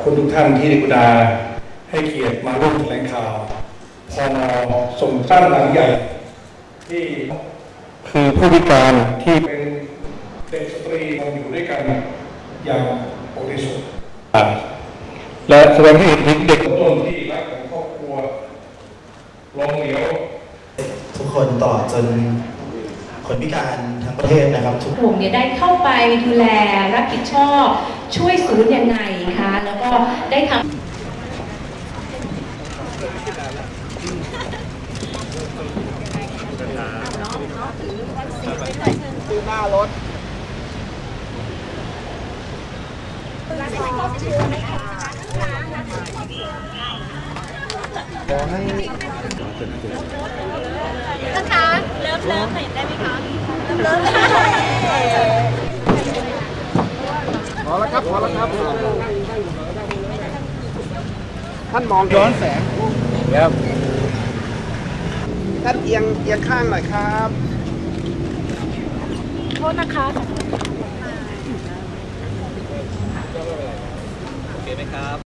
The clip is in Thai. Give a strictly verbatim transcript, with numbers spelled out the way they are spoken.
คุณทุกท่านที่ได้กรุณาให้เกียรติมาร่วมแถลงข่าวพนส่งตั้งหลังใหญ่ที่คือผู้พิการที่เป็นเด็กสตรีมาอยู่ด้วยกันอย่างปกติสุขและแสดงให้เห็นถึงเด็กต้นที่รักของครอบครัวลงเหลียวทุกคนต่อจนคนพิการทั้งประเทศนะครับทุกผมเนี่ยได้เข้าไปดูแลรับผิดชอบช่วยศูนย์ยังไงคะแล้วก็ได้ทำหน้ารถขอให้นะคะเลิฟเลิฟเห็นได้ไหมคะเลิฟพอแล้วครับพอแล้วครับท่านมองย้อนแสงครับท่านเอียงเอียงข้างหน่อยครับโทษนะคะโอเคไหมครับ